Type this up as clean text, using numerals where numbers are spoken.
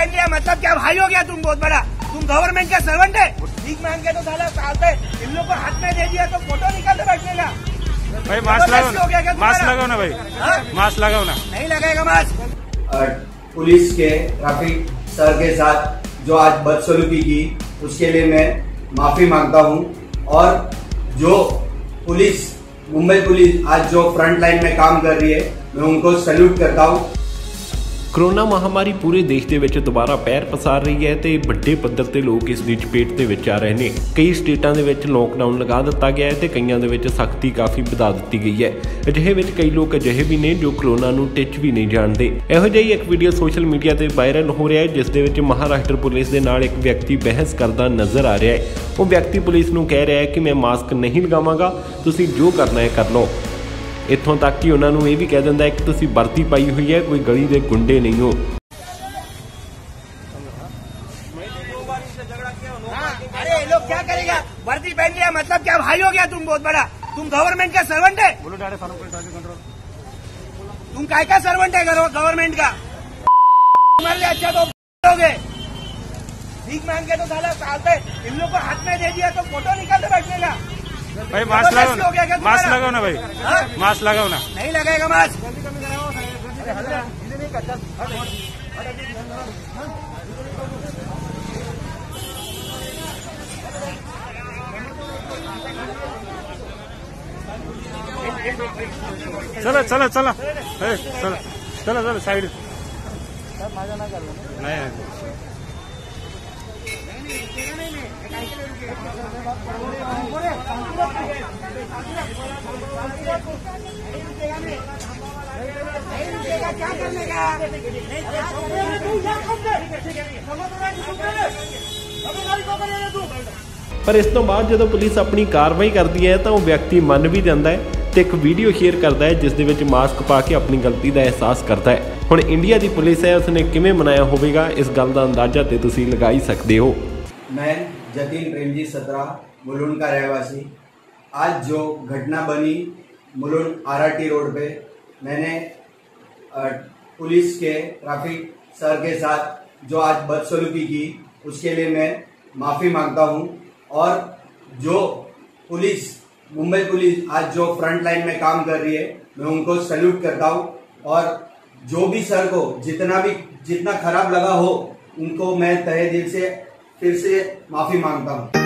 पहन लिया मतलब क्या भाई हो गया तुम बहुत बड़ा? तुम गवर्नमेंट का सर्वेंट है? भीख मांग के तो साला सालते इन लोग को हाथ में दे दिया तो फोटो निकाल दे बैठने का। भाई मास्क लगाओ, मास्क लगाओ ना भाई, मास्क लगाओ ना। नहीं लगाएगा मास्क। पुलिस के ट्रैफिक सर के साथ जो आज बदसलूकी की उसके लिए मैं माफी मांगता हूं। और जो पुलिस, मुंबई पुलिस आज जो फ्रंट लाइन में काम कर रही है, मैं उनको सैल्यूट करता हूं। कोरोना महामारी पूरे देश ਦੇ ਵਿੱਚ ਦੁਬਾਰਾ ਪੈਰ ਪਸਾਰ ਰਹੀ ਹੈ ਤੇ ਵੱਡੇ ਪੱਧਰ ਤੇ ਲੋਕ ਇਸ ਦੀ ਚਪੇਟ ਦੇ ਵਿੱਚ ਆ ਰਹੇ ਨੇ। ਕਈ ਸਟੇਟਾਂ ਦੇ ਵਿੱਚ ਲੋਕਡਾਊਨ ਲਗਾ ਦਿੱਤਾ ਗਿਆ ਹੈ ਤੇ ਕਈਆਂ ਦੇ ਵਿੱਚ ਸਖਤੀ ਕਾਫੀ ਵਧਾ ਦਿੱਤੀ ਗਈ ਹੈ। ਅਜਿਹੇ ਵਿੱਚ ਕਈ ਲੋਕ ਅਜਿਹੇ ਵੀ ਨੇ ਜੋ ਕੋਰੋਨਾ ਨੂੰ ਟਿੱਚ ਵੀ ਨਹੀਂ ਜਾਣਦੇ। ਇਹੋ ਜਿਹੀ ਇੱਕ ਵੀਡੀਓ ਸੋਸ਼ਲ ਮੀਡੀਆ ਤੇ ਵਾਇਰਲ ਹੋ ਰਿਹਾ ਹੈ ਜਿਸ ਦੇ ਵਿੱਚ ਮਹਾਰਾਸ਼ਟਰ ਪੁਲਿਸ ਦੇ ਨਾਲ ਇੱਕ ਵਿਅਕਤੀ ਬਹਿਸ ਕਰਦਾ ਨਜ਼ਰ ਆ ਰਿਹਾ ਹੈ। ਉਹ ਵਿਅਕਤੀ ਪੁਲਿਸ ਨੂੰ ਕਹਿ ਰਿਹਾ ਹੈ ਕਿ ਮੈਂ ਮਾਸਕ ਨਹੀਂ ਲਗਾਵਾਂਗਾ, ਤੁਸੀਂ ਜੋ ਕਰਨਾ ਹੈ ਕਰ ਲਓ। ਇੱਥੋਂ ਤੱਕ ਕਿ ਉਹਨਾਂ ਨੂੰ ਇਹ ਵੀ ਕਹਿ ਦਿੰਦਾ ਹੈ ਕਿ ਤੁਸੀਂ ਵਰਦੀ ਪਾਈ ਹੋਈ ਹੈ, ਕੋਈ ਗਲੀ ਦੇ ਗੁੰਡੇ ਨਹੀਂ ਹੋ। अरे ये लोग क्या करेगा? वर्दी पहन लिया मतलब क्या भाई हो गया तुम बहुत बड़ा? तुम गवर्नमेंट का सर्वेंट है? तुम काय का सर्वेंट है गवर्नमेंट का? तुम्हारे लिए अच्छा तो लोगे भीख मांग के तो साला सालते इन लोग को हाथ में दे दिया तो फोटो निकाल दे बैठने का। भाई मास्क लगाओ ना, मास्क लगाओ ना भाई, मास्क लगाओ ना। नहीं लगाएगा मास्क। चला चला चला चला चला चला साइड नहीं। क्या करने का? ਪਰ ਇਸ ਤੋਂ ਬਾਅਦ ਜਦੋਂ ਪੁਲਿਸ ਆਪਣੀ ਕਾਰਵਾਈ ਕਰਦੀ ਹੈ ਤਾਂ ਉਹ ਵਿਅਕਤੀ ਮੰਨ ਵੀ ਜਾਂਦਾ ਹੈ ਤੇ ਇੱਕ ਵੀਡੀਓ ਸ਼ੇਅਰ ਕਰਦਾ ਹੈ ਜਿਸ ਦੇ ਵਿੱਚ ਮਾਸਕ ਪਾ ਕੇ ਆਪਣੀ ਗਲਤੀ ਦਾ ਅਹਿਸਾਸ ਕਰਦਾ ਹੈ। ਹੁਣ ਇੰਡੀਆ ਦੀ ਪੁਲਿਸ ਹੈ, ਉਸਨੇ ਕਿਵੇਂ ਮਨਾਇਆ ਹੋਵੇਗਾ ਇਸ ਗੱਲ ਦਾ ਅੰਦਾਜ਼ਾ ਤੇ ਤੁਸੀਂ ਲਗਾ ਹੀ ਸਕਦੇ ਹੋ। मैं जतिन प्रेमजी सत्रा, मुलुंड का रहवासी। आज जो घटना बनी मुलुंड आरआरटी रोड पे, मैंने पुलिस के ट्रैफिक सर के साथ जो आज बदसलूकी की उसके लिए मैं माफी मांगता हूं। और जो पुलिस, मुंबई पुलिस आज जो फ्रंट लाइन में काम कर रही है, मैं उनको सैल्यूट करता हूं। और जो भी सर को जितना खराब लगा हो, उनको मैं तहे दिल से फिर से माफी मांगता हूं।